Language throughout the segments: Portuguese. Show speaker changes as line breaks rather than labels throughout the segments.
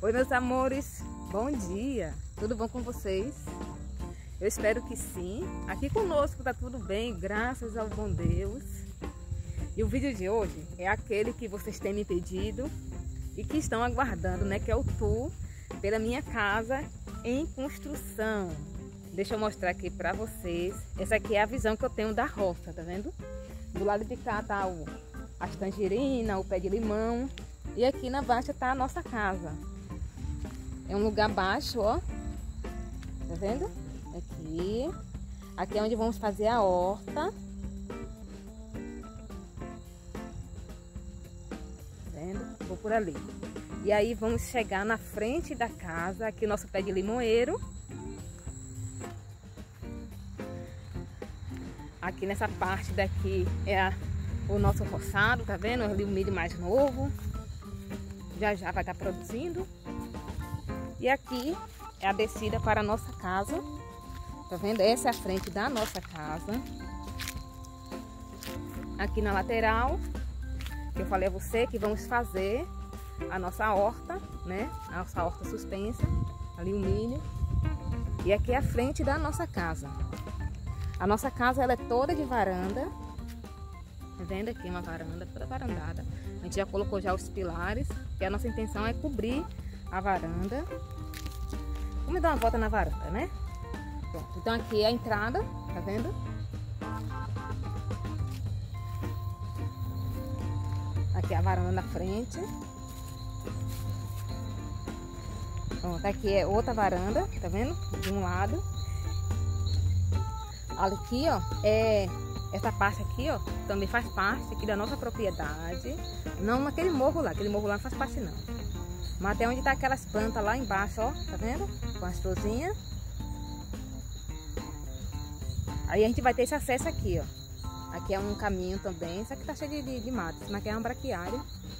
Oi, meus amores, bom dia, tudo bom com vocês? Eu espero que sim. Aqui conosco tá tudo bem, graças ao bom Deus. E o vídeo de hoje é aquele que vocês têm me pedido e que estão aguardando, né? Que é o tour pela minha casa em construção. Deixa eu mostrar aqui pra vocês. Essa aqui é a visão que eu tenho da roça, tá vendo? Do lado de cá tá as tangerinas, o pé de limão. E aqui na baixa tá a nossa casa. É um lugar baixo, ó. Tá vendo? Aqui é onde vamos fazer a horta. Tá vendo? Vou por ali. E aí vamos chegar na frente da casa, aqui o nosso pé de limoeiro. Aqui nessa parte daqui é o nosso roçado, tá vendo? Ali o milho mais novo. Já já vai estar produzindo. E aqui é a descida para a nossa casa. Tá vendo? Essa é a frente da nossa casa. Aqui na lateral, que eu falei a você que vamos fazer a nossa horta, né? A nossa horta suspensa. Ali o milho. E aqui é a frente da nossa casa. A nossa casa ela é toda de varanda. Tá vendo? Aqui uma varanda, toda varandada. A gente já colocou já os pilares, que a nossa intenção é cobrir a varanda. Vamos dar uma volta na varanda, né? Pronto. Então aqui é a entrada, tá vendo? Aqui é a varanda na frente. Pronto, aqui é outra varanda, tá vendo? De um lado. Aqui, ó, essa parte aqui, ó, também faz parte aqui da nossa propriedade. Não naquele morro lá, aquele morro lá não faz parte não. Mas até onde tá aquelas plantas lá embaixo, ó, tá vendo? Com as florzinhas. Aí a gente vai ter esse acesso aqui, ó. Aqui é um caminho também. Isso aqui tá cheio de mato. Isso aqui é uma braquiária.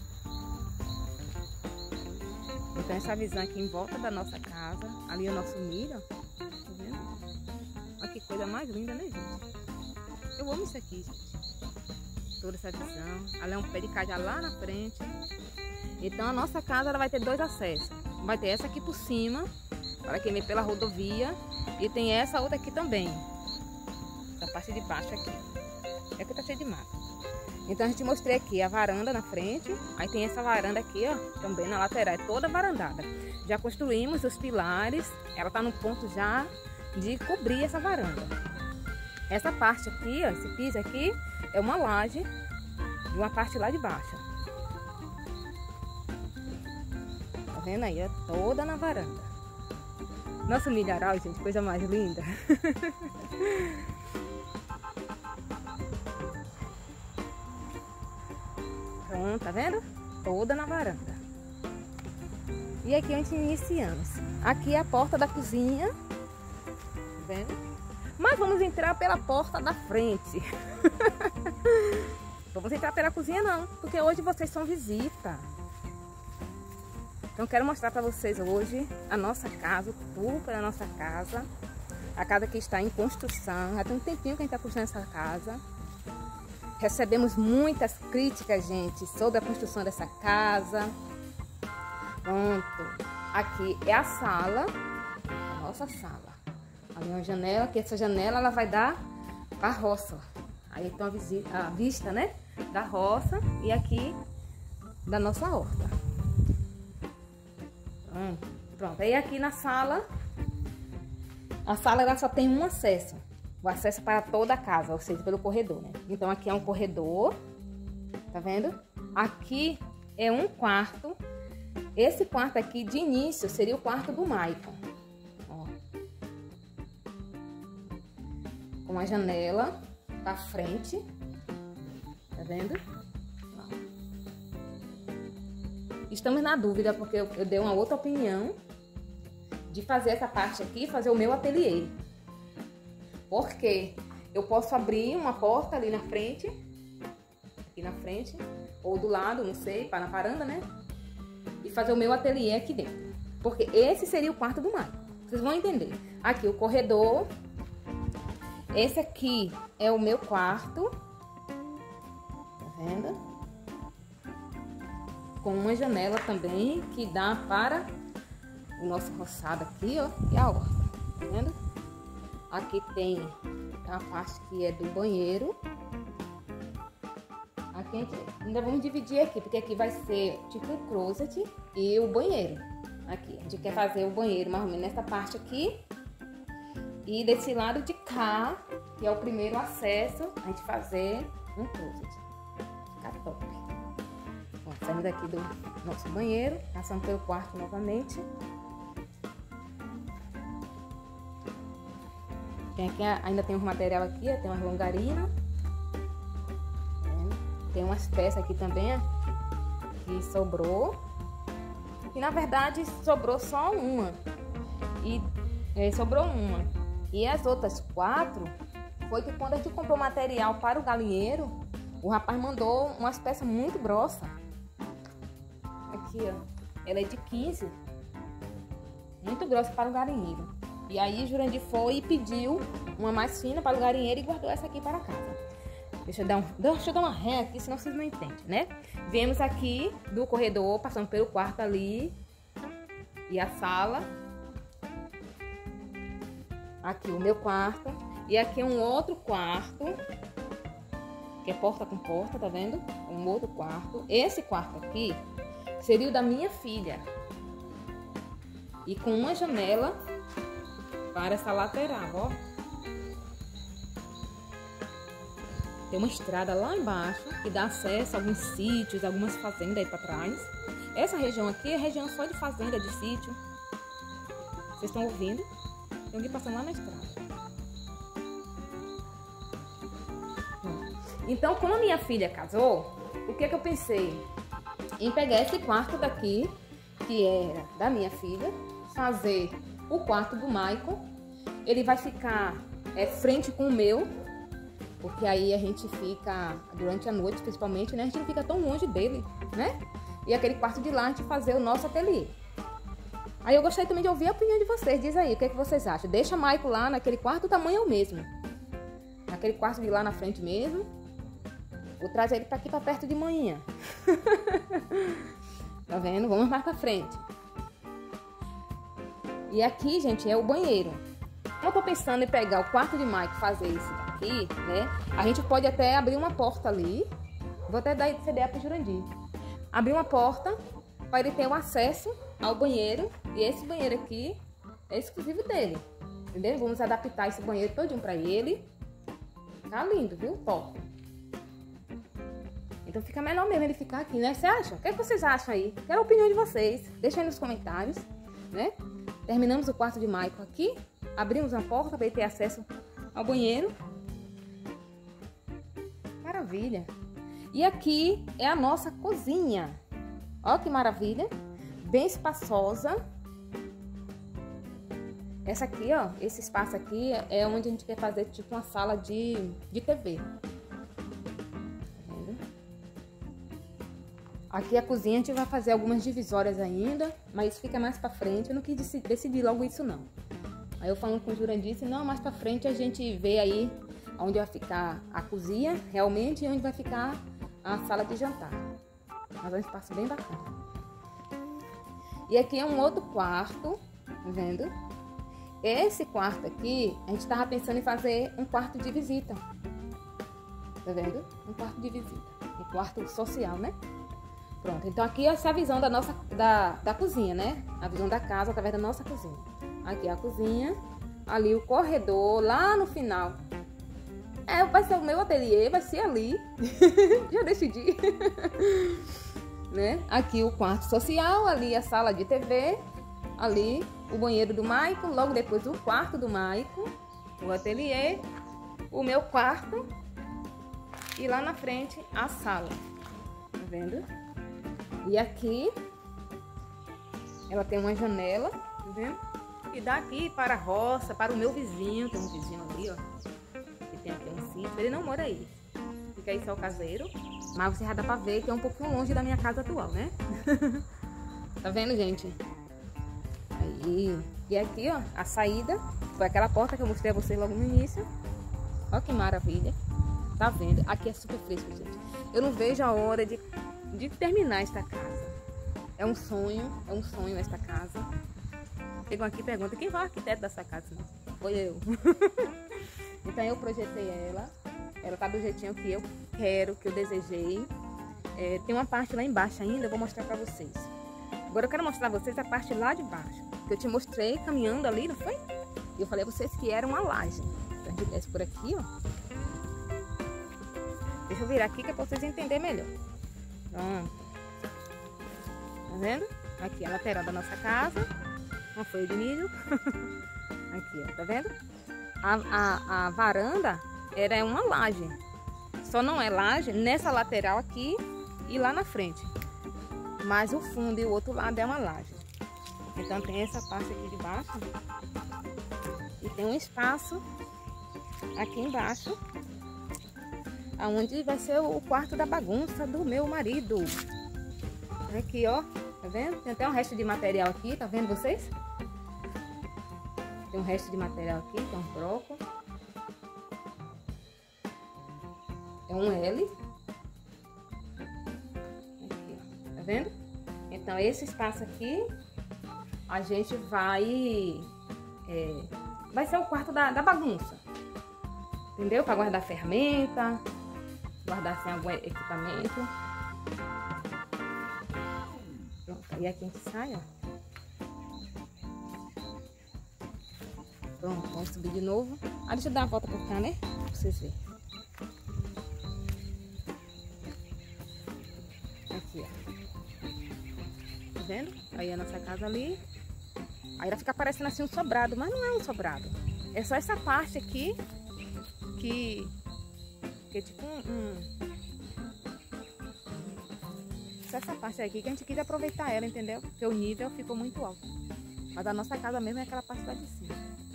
Então essa visão aqui em volta da nossa casa. Ali é o nosso milho, ó. Tá vendo? Olha que coisa mais linda, né, gente? Eu amo isso aqui, gente. Toda essa visão. Ali é um pé de cajá lá na frente. Então a nossa casa ela vai ter dois acessos. Vai ter essa aqui por cima, para quem vem pela rodovia. E tem essa outra aqui também. Essa parte de baixo aqui. É que tá cheio de mato. Então a gente mostrei aqui a varanda na frente. Aí tem essa varanda aqui, ó, também na lateral. É toda varandada. Já construímos os pilares. Ela tá no ponto já de cobrir essa varanda. Essa parte aqui, ó, esse piso aqui, é uma laje de uma parte lá de baixo. Tá vendo aí? É toda na varanda. Nosso milharal, gente, coisa mais linda. Pronto, tá vendo? Toda na varanda. E aqui onde iniciamos. Aqui é a porta da cozinha. Tá vendo? Mas vamos entrar pela porta da frente. Vamos entrar pela cozinha não, porque hoje vocês são visita. Então quero mostrar para vocês hoje a nossa casa, o tour pela nossa casa. A casa que está em construção. Já tem um tempinho que a gente está construindo essa casa. Recebemos muitas críticas, gente, sobre a construção dessa casa. Pronto. Aqui é a sala, a nossa sala. Ali é uma janela, que essa janela ela vai dar para a roça. Aí então a vista, né, da roça e aqui da nossa horta. Pronto. Aí aqui na sala, a sala ela só tem um acesso. O acesso para toda a casa, ou seja, pelo corredor, né? Então aqui é um corredor, tá vendo? Aqui é um quarto. Esse quarto aqui de início seria o quarto do Maicon. Ó. Com a janela pra frente, tá vendo? Ó. Estamos na dúvida porque eu dei uma outra opinião de fazer essa parte aqui, fazer o meu ateliê. Porque eu posso abrir uma porta ali na frente, aqui na frente, ou do lado, não sei, para na varanda, né? E fazer o meu ateliê aqui dentro. Porque esse seria o quarto do Maicon. Vocês vão entender. Aqui o corredor. Esse aqui é o meu quarto. Tá vendo? Com uma janela também que dá para o nosso roçado aqui, ó, e a horta, tá vendo? Aqui tem a parte que é do banheiro. Aqui a gente ainda vamos dividir aqui, porque aqui vai ser tipo um closet e o banheiro. Aqui, a gente quer fazer o banheiro mais ou menos nessa parte aqui. E desse lado de cá, que é o primeiro acesso, a gente fazer um closet. Fica top. Bom, saímos daqui do nosso banheiro, passando pelo quarto novamente. Aqui, ainda tem uns material aqui, tem umas longarinas. Tem umas peças aqui também, que sobrou. E na verdade sobrou só uma. Sobrou uma. E as outras 4 foi que quando a gente comprou material para o galinheiro, o rapaz mandou umas peças muito grossas. Aqui, ó. Ela é de 15. Muito grossa para o galinheiro. E aí Jurandir foi e pediu uma mais fina para o galinheiro e guardou essa aqui para casa. Deixa eu dar uma ré aqui, senão vocês não entendem, né? Viemos aqui do corredor, passando pelo quarto ali. E a sala. Aqui o meu quarto. E aqui um outro quarto. Que é porta com porta, tá vendo? Um outro quarto. Esse quarto aqui seria o da minha filha. E com uma janela para essa lateral, ó. Tem uma estrada lá embaixo que dá acesso a alguns sítios, algumas fazendas aí para trás. Essa região aqui é região só de fazenda, de sítio. Vocês estão ouvindo? Tem alguém passando lá na estrada. Então, como a minha filha casou, o que eu pensei? Em pegar esse quarto daqui, que era da minha filha, fazer o quarto do Maicon. Ele vai ficar frente com o meu. Porque aí a gente fica, durante a noite principalmente, né? A gente não fica tão longe dele, né? E aquele quarto de lá a gente fazer o nosso ateliê. Aí eu gostaria também de ouvir a opinião de vocês. Diz aí, o que é que vocês acham? Deixa Maicon lá naquele quarto, o tamanho é o mesmo. Naquele quarto de lá na frente mesmo. Vou trazer ele pra aqui, pra perto de manhã. Tá vendo? Vamos mais pra frente. E aqui, gente, é o banheiro. Eu tô pensando em pegar o quarto de Maicon e fazer esse daqui, né? A gente pode até abrir uma porta ali. Vou até dar essa ideia pro Jurandir. Abrir uma porta para ele ter o acesso ao banheiro. E esse banheiro aqui é exclusivo dele. Entendeu? Vamos adaptar esse banheiro todinho pra ele. Tá lindo, viu? Top. Então fica melhor mesmo ele ficar aqui, né? Você acha? O que é que vocês acham aí? Quero a opinião de vocês. Deixa aí nos comentários, né? Terminamos o quarto de Maicon aqui. Abrimos uma porta para ele ter acesso ao banheiro. Maravilha. E aqui é a nossa cozinha. Ó que maravilha. Bem espaçosa. Essa aqui, ó. Esse espaço aqui é onde a gente quer fazer tipo uma sala de TV. Tá vendo? Aqui a cozinha a gente vai fazer algumas divisórias ainda. Mas isso fica mais pra frente. Eu não quis decidir logo isso não. Aí eu falando com o Jurandir, disse, não, mais pra frente a gente vê aí onde vai ficar a cozinha, realmente, e onde vai ficar a sala de jantar. Mas é um espaço bem bacana. E aqui é um outro quarto, tá vendo? Esse quarto aqui, a gente tava pensando em fazer um quarto de visita. Tá vendo? Um quarto de visita. Um quarto social, né? Pronto, então aqui essa é a visão da nossa, da cozinha, né? A visão da casa através da nossa cozinha. Aqui a cozinha, ali o corredor, lá no final. Vai ser o meu ateliê, vai ser ali. Já decidi. Né? Aqui o quarto social, ali a sala de TV, ali o banheiro do Maicon, logo depois o quarto do Maicon, o ateliê, o meu quarto e lá na frente a sala. Tá vendo? E aqui ela tem uma janela, tá vendo? E daqui para a roça, para o meu vizinho, tem um vizinho ali, ó, que tem aqui um sítio, ele não mora aí, fica aí só o caseiro, mas você já dá pra ver que é um pouquinho longe da minha casa atual, né? Tá vendo, gente? Aí, e aqui, ó, a saída, foi aquela porta que eu mostrei a vocês logo no início, ó que maravilha, tá vendo? Aqui é super fresco, gente, eu não vejo a hora de terminar esta casa, é um sonho esta casa. Chegam aqui e perguntam, quem foi o arquiteto dessa casa? Foi eu. Então eu projetei ela. Ela tá do jeitinho que eu quero, que eu desejei. Tem uma parte lá embaixo ainda, eu vou mostrar pra vocês. Agora eu quero mostrar a vocês a parte lá de baixo. Que eu te mostrei caminhando ali, não foi? E eu falei a vocês que era uma laje. Então a gente desce por aqui, ó. Deixa eu virar aqui que é pra vocês entenderem melhor. Pronto. Tá vendo? Aqui a lateral da nossa casa. Uma folha de milho. Aqui, ó. Tá vendo? A varanda era uma laje. Só não é laje nessa lateral aqui e lá na frente. Mas o fundo e o outro lado é uma laje. Então tem essa parte aqui de baixo. E tem um espaço aqui embaixo, aonde vai ser o quarto da bagunça do meu marido. Aqui, ó, tá vendo? Tem até um resto de material aqui, tá vendo vocês? Tem um resto de material aqui, tem um broco. É um L. Aqui, ó, tá vendo? Então esse espaço aqui, a gente vai ser o quarto da bagunça. Entendeu? Para guardar ferramenta, guardar assim, algum equipamento. Pronto, aí aqui a gente sai, ó. Pronto, vamos subir de novo. Deixa eu dar uma volta por cá, né? Pra vocês verem. Aqui, ó. Tá vendo? Aí a nossa casa ali. Aí ela fica parecendo assim um sobrado, mas não é um sobrado. É só essa parte aqui que é tipo só essa parte aqui que a gente quis aproveitar ela, entendeu? Porque o nível ficou muito alto. Mas a nossa casa mesmo é aquela parte lá de cima.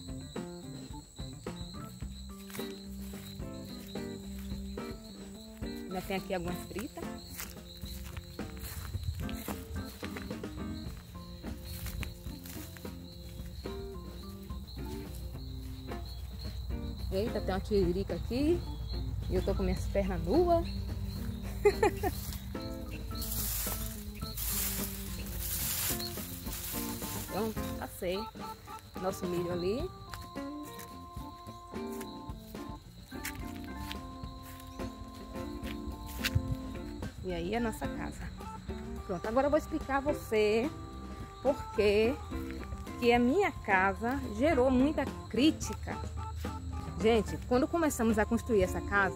Ainda tem aqui algumas fritas. Eita, tem uma tiririca aqui. E eu tô com minhas pernas nuas. Pronto, passei. Nosso milho ali. E aí a nossa casa. Pronto, agora eu vou explicar a você por que a minha casa gerou muita crítica. Gente, quando começamos a construir essa casa,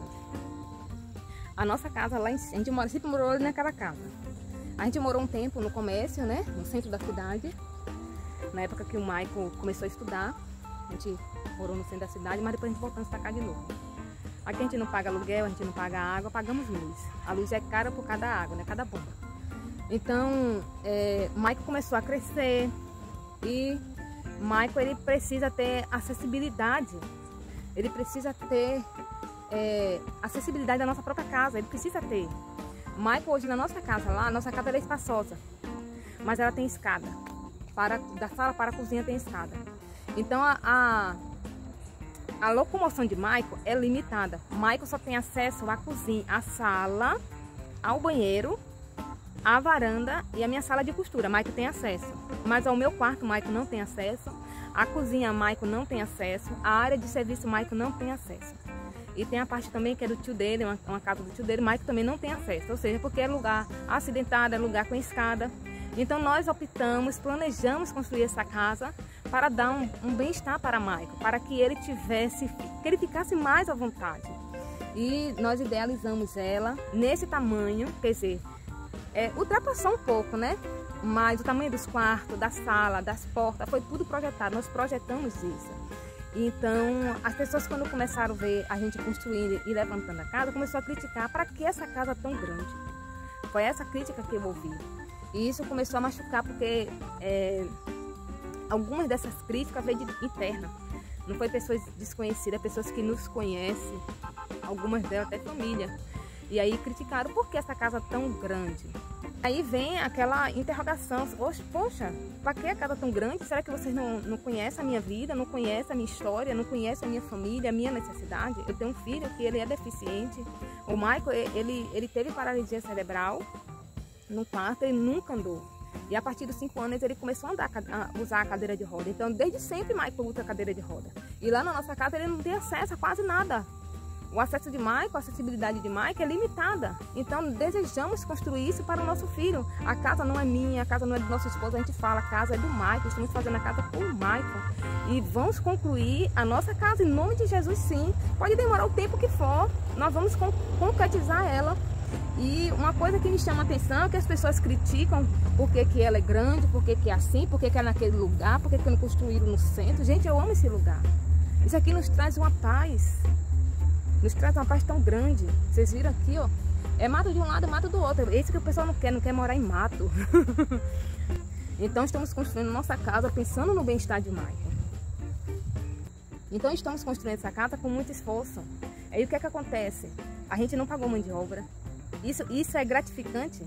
a nossa casa lá em cima, a gente sempre morou ali naquela casa. A gente morou um tempo no comércio, né? No centro da cidade. Na época que o Michael começou a estudar, a gente morou no centro da cidade, mas depois a gente voltamos pra cá de novo. Aqui a gente não paga aluguel, a gente não paga água, pagamos luz. A luz é cara por cada água, né? Cada bomba. Então, o Michael começou a crescer e o Michael, ele precisa ter acessibilidade. Ele precisa ter acessibilidade da nossa própria casa, ele precisa ter. O Michael hoje na nossa casa lá, a nossa casa é espaçosa, mas ela tem escada. Da sala para a cozinha tem escada. Então a locomoção de Michael é limitada. Michael só tem acesso à cozinha, à sala, ao banheiro, à varanda e à minha sala de costura. Michael tem acesso, mas ao meu quarto Michael não tem acesso. A cozinha Michael não tem acesso, a área de serviço Michael não tem acesso. E tem a parte também que é do tio dele, uma casa do tio dele, Michael também não tem acesso. Ou seja, porque é lugar acidentado, é lugar com escada. Então nós optamos, planejamos construir essa casa para dar um bem-estar para Michael, para que ele ficasse mais à vontade. E nós idealizamos ela nesse tamanho, quer dizer, ultrapassou um pouco, né? Mas o tamanho dos quartos, da sala, das portas, foi tudo projetado, nós projetamos isso. Então, as pessoas quando começaram a ver a gente construindo e levantando a casa, começou a criticar, para que essa casa tão grande? Foi essa crítica que eu ouvi. E isso começou a machucar, porque algumas dessas críticas veio interna. Não foi pessoas desconhecidas, pessoas que nos conhecem, algumas delas até família. E aí criticaram, por que essa casa tão grande? Aí vem aquela interrogação, poxa, para que a casa tão grande? Será que vocês não conhecem a minha vida, não conhecem a minha história, não conhecem a minha família, a minha necessidade? Eu tenho um filho que ele é deficiente. O Michael, ele teve paralisia cerebral no quarto, ele nunca andou. E a partir dos 5 anos ele começou a usar a cadeira de roda. Então desde sempre Michael usa a cadeira de roda. E lá na nossa casa ele não tem acesso a quase nada. O acesso de Michael, a acessibilidade de Michael é limitada. Então desejamos construir isso para o nosso filho. A casa não é minha, a casa não é do nosso esposo, a gente fala, a casa é do Michael, estamos fazendo a casa por Michael. E vamos concluir a nossa casa em nome de Jesus, sim. Pode demorar o tempo que for, nós vamos concretizar ela. E uma coisa que me chama a atenção é que as pessoas criticam porque que ela é grande, porque que é assim, porque que é naquele lugar, porque que não construíram no centro. Gente, eu amo esse lugar. Isso aqui nos traz uma paz. Nos traz uma paz tão grande. Vocês viram aqui, ó. É mato de um lado e mato do outro. Esse que o pessoal não quer morar em mato. Então estamos construindo nossa casa pensando no bem-estar de Michael. Então estamos construindo essa casa com muito esforço. Aí o que é que acontece? A gente não pagou mão de obra. Isso é gratificante.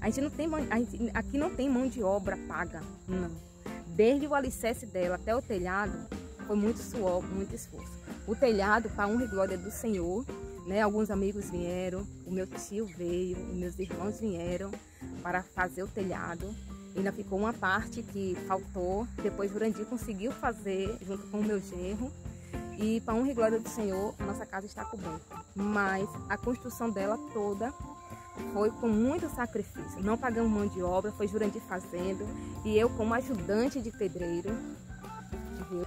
Aqui não tem mão de obra paga, não. Desde o alicerce dela até o telhado, foi muito suor, muito esforço. O telhado, para honra e glória do Senhor, né? Alguns amigos vieram, o meu tio veio, os meus irmãos vieram para fazer o telhado. Ainda ficou uma parte que faltou, depois o Jurandir conseguiu fazer junto com o meu genro. E para honra e glória do Senhor, a nossa casa está coberta. Mas a construção dela toda foi com muito sacrifício. Não pagamos mão de obra, foi Jurandir fazendo. E eu como ajudante de pedreiro. Viu?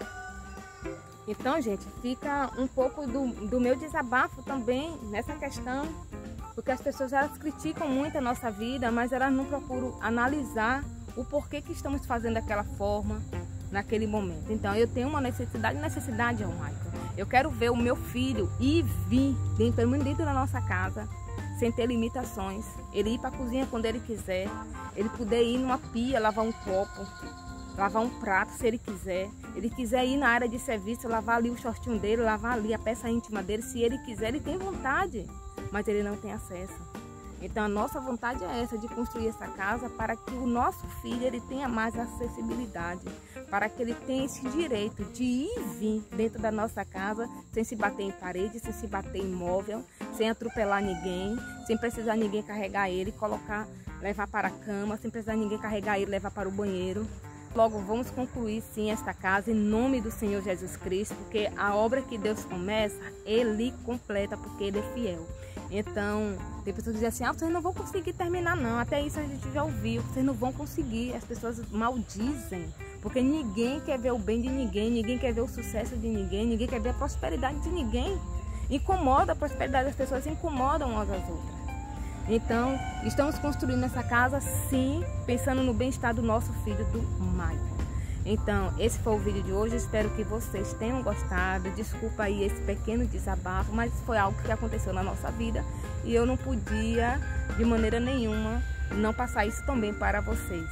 Então, gente, fica um pouco do meu desabafo também nessa questão. Porque as pessoas elas criticam muito a nossa vida, mas elas não procuram analisar o porquê que estamos fazendo daquela forma, naquele momento. Então eu tenho uma necessidade ao Michael. Eu quero ver o meu filho ir vir dentro da nossa casa, sem ter limitações. Ele ir para a cozinha quando ele quiser, ele poder ir numa pia, lavar um copo, lavar um prato se ele quiser. Ele quiser ir na área de serviço, lavar ali o shortinho dele, lavar ali a peça íntima dele, se ele quiser, ele tem vontade, mas ele não tem acesso. Então a nossa vontade é essa, de construir essa casa para que o nosso filho ele tenha mais acessibilidade, para que ele tenha esse direito de ir e vir dentro da nossa casa sem se bater em parede, sem se bater em móvel, sem atropelar ninguém, sem precisar ninguém carregar ele, levar para a cama, sem precisar ninguém carregar ele, levar para o banheiro. Logo vamos concluir sim esta casa em nome do Senhor Jesus Cristo, porque a obra que Deus começa, Ele completa, porque Ele é fiel. Então, tem pessoas que dizem assim, vocês não vão conseguir terminar não, até isso a gente já ouviu, vocês não vão conseguir, as pessoas maldizem, porque ninguém quer ver o bem de ninguém, ninguém quer ver o sucesso de ninguém, ninguém quer ver a prosperidade de ninguém. Incomoda a prosperidade das pessoas, incomodam umas às outras. Então, estamos construindo essa casa, sim, pensando no bem-estar do nosso filho, do Michael. Então, esse foi o vídeo de hoje. Espero que vocês tenham gostado. Desculpa aí esse pequeno desabafo, mas foi algo que aconteceu na nossa vida. E eu não podia, de maneira nenhuma, não passar isso também para vocês.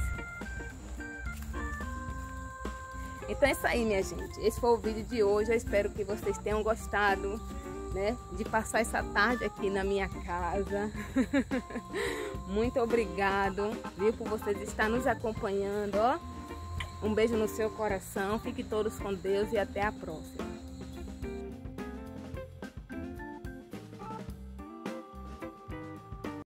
Então é isso aí, minha gente. Esse foi o vídeo de hoje. Eu espero que vocês tenham gostado, né, de passar essa tarde aqui na minha casa. Muito obrigado, viu, por vocês estar nos acompanhando, ó. Um beijo no seu coração, fiquem todos com Deus e até a próxima.